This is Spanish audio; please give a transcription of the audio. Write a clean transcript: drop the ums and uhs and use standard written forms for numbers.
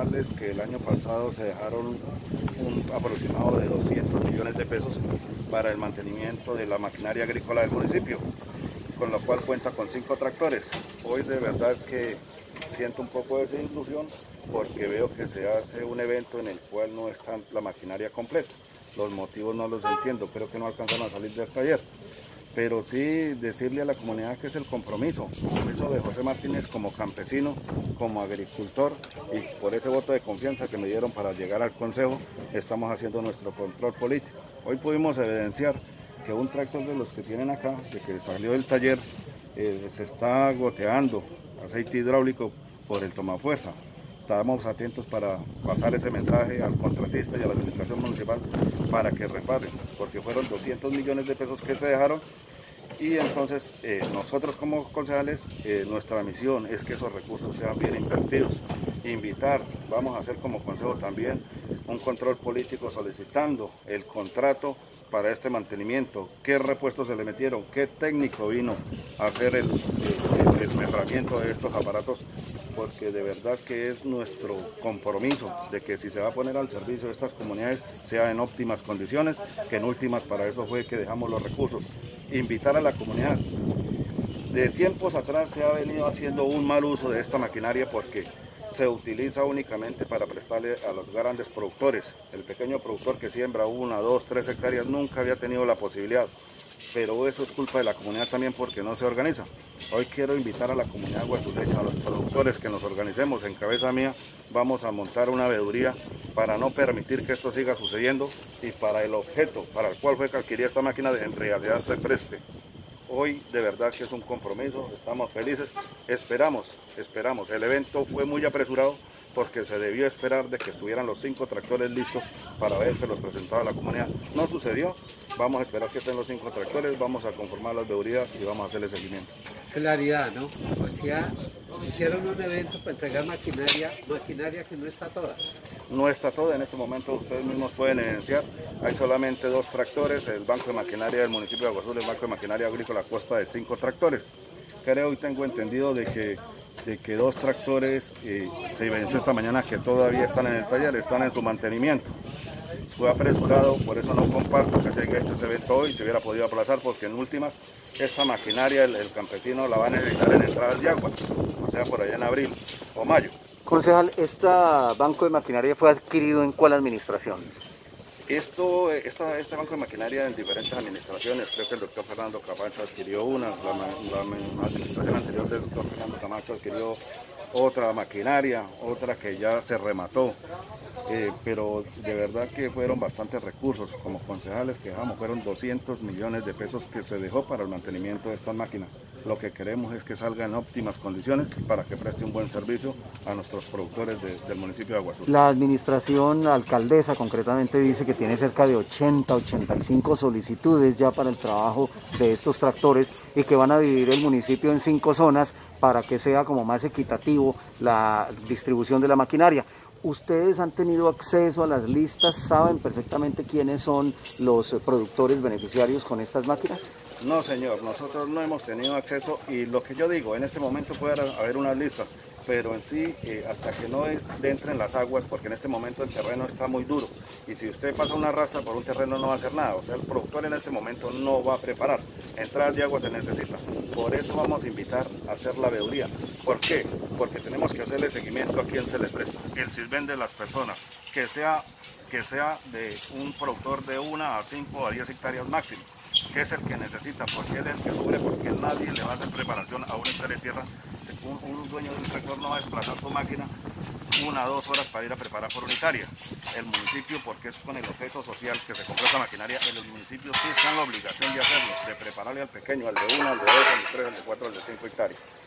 informarles que el año pasado se dejaron un aproximado de 200 millones de pesos para el mantenimiento de la maquinaria agrícola del municipio, con lo cual cuenta con 5 tractores. Hoy de verdad que siento un poco de desilusión porque veo que se hace un evento en el cual no está la maquinaria completa. Los motivos no los entiendo, creo que no alcanzaron a salir del taller. Pero sí decirle a la comunidad que es el compromiso de José Martínez como campesino, como agricultor, y por ese voto de confianza que me dieron para llegar al consejo, estamos haciendo nuestro control político. Hoy pudimos evidenciar que un tractor de los que tienen acá, de que salió del taller, se está goteando aceite hidráulico por el tomafuerza. Estamos atentos para pasar ese mensaje al contratista y a la administración municipal para que reparen, porque fueron 200 millones de pesos que se dejaron y entonces nosotros como concejales, nuestra misión es que esos recursos sean bien invertidos. Invitar, vamos a hacer como consejo también un control político solicitando el contrato para este mantenimiento, qué repuestos se le metieron, qué técnico vino a hacer el mejoramiento de estos aparatos, porque de verdad que es nuestro compromiso de que si se va a poner al servicio de estas comunidades sea en óptimas condiciones, que en últimas para eso fue que dejamos los recursos. Invitar a la comunidad. De tiempos atrás se ha venido haciendo un mal uso de esta maquinaria porque se utiliza únicamente para prestarle a los grandes productores. El pequeño productor que siembra 1, 2, 3 hectáreas nunca había tenido la posibilidad. Pero eso es culpa de la comunidad también porque no se organiza. Hoy quiero invitar a la comunidad guasuleña, a los productores que nos organicemos. En cabeza mía vamos a montar una veeduría para no permitir que esto siga sucediendo y para el objeto para el cual fue que adquirí esta máquina en realidad se preste. Hoy de verdad que es un compromiso, estamos felices, esperamos. El evento fue muy apresurado porque se debió esperar de que estuvieran los 5 tractores listos para verse los presentado a la comunidad. No sucedió, vamos a esperar que estén los 5 tractores, vamos a conformar las veedurías y vamos a hacerle seguimiento. Claridad, ¿no? O sea, hicieron un evento para entregar maquinaria que no está toda. No está toda, en este momento ustedes mismos pueden evidenciar, hay solamente 2 tractores, el banco de maquinaria del municipio de Agua Azul, el banco de maquinaria agrícola consta de 5 tractores. Creo y tengo entendido de que 2 tractores se evidenció esta mañana que todavía están en el taller, están en su mantenimiento. Fue apresurado, por eso no comparto que se haya hecho ese evento hoy, se hubiera podido aplazar porque en últimas esta maquinaria el campesino la va a necesitar en entradas de agua, o sea por allá en abril o mayo. Concejal, ¿este banco de maquinaria fue adquirido en cuál administración? Este banco de maquinaria en diferentes administraciones, creo que el doctor Fernando Camacho adquirió una, la administración anterior del doctor Fernando Camacho adquirió otra maquinaria, otra que ya se remató, pero de verdad que fueron bastantes recursos, como concejales que dejamos, fueron 200 millones de pesos que se dejó para el mantenimiento de estas máquinas. Lo que queremos es que salga en óptimas condiciones para que preste un buen servicio a nuestros productores del municipio de Agua Azul. La administración, la alcaldesa concretamente dice que tiene cerca de 85 solicitudes ya para el trabajo de estos tractores y que van a dividir el municipio en 5 zonas para que sea como más equitativo la distribución de la maquinaria. ¿Ustedes han tenido acceso a las listas? ¿Saben perfectamente quiénes son los productores beneficiarios con estas máquinas? No, señor, nosotros no hemos tenido acceso y lo que yo digo, en este momento puede haber unas listas, pero en sí, hasta que no entren las aguas, porque en este momento el terreno está muy duro y si usted pasa una rastra por un terreno no va a hacer nada, o sea, el productor en este momento no va a preparar, entradas de agua se necesita. Por eso vamos a invitar a hacer la veeduría. ¿Por qué? Porque tenemos que hacerle seguimiento a quien se le presta, el sirven de las personas, que sea de un productor de 1 a 5 a 10 hectáreas máximo, que es el que necesita, porque es el que sufre, porque nadie le va a hacer preparación a un hectárea de tierra. Un dueño de un tractor no va a desplazar su máquina 1 a 2 horas para ir a preparar por unitaria. El municipio, porque es con el objeto social que se compró esta maquinaria, el municipio sí está en la obligación de hacerlo, de prepararle al pequeño, al de 1, al de 2, al de 3, al de 4, al de 5 hectáreas.